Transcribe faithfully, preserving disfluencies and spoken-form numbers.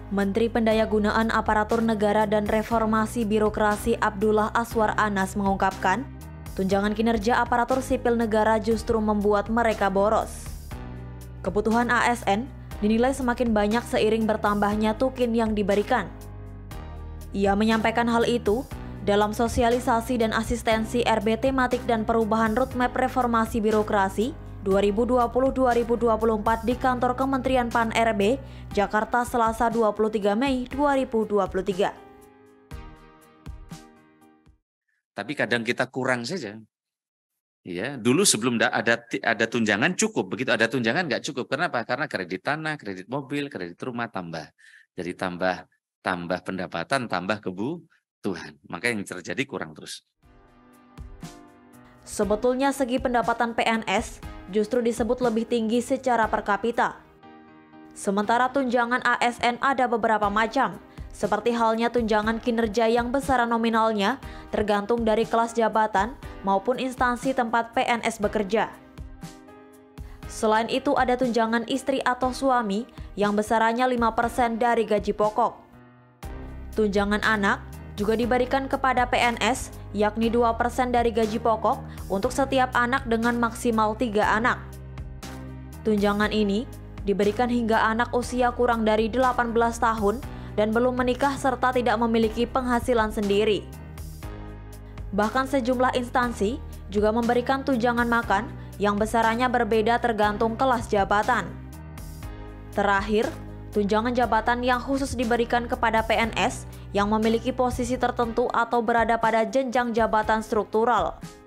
Menteri Pendayagunaan Aparatur Negara dan Reformasi Birokrasi Abdullah Aswar Anas mengungkapkan, tunjangan kinerja aparatur sipil negara justru membuat mereka boros. Kebutuhan A S N dinilai semakin banyak seiring bertambahnya tukin yang diberikan. Ia menyampaikan hal itu dalam sosialisasi dan asistensi R B tematik dan perubahan roadmap reformasi birokrasi dua ribu dua puluh sampai dua ribu dua puluh empat di kantor Kementerian Pan R B, Jakarta, Selasa dua puluh tiga Mei dua ribu dua puluh tiga. Tapi kadang kita kurang saja. Ya, dulu sebelum ada ada tunjangan cukup, begitu ada tunjangan nggak cukup. Kenapa? Karena kredit tanah, kredit mobil, kredit rumah tambah. Jadi tambah tambah pendapatan, tambah kebutuhan. Maka yang terjadi kurang terus. Sebetulnya segi pendapatan P N S justru disebut lebih tinggi secara per kapita. Sementara tunjangan A S N ada beberapa macam, seperti halnya tunjangan kinerja yang besaran nominalnya tergantung dari kelas jabatan maupun instansi tempat P N S bekerja. Selain itu ada tunjangan istri atau suami yang besarannya lima persen dari gaji pokok. Tunjangan anak juga diberikan kepada P N S yakni dua persen dari gaji pokok untuk setiap anak dengan maksimal tiga anak. Tunjangan ini diberikan hingga anak usia kurang dari delapan belas tahun dan belum menikah serta tidak memiliki penghasilan sendiri. Bahkan sejumlah instansi juga memberikan tunjangan makan yang besarannya berbeda tergantung kelas jabatan. Terakhir, tunjangan jabatan yang khusus diberikan kepada P N S yang memiliki posisi tertentu atau berada pada jenjang jabatan struktural.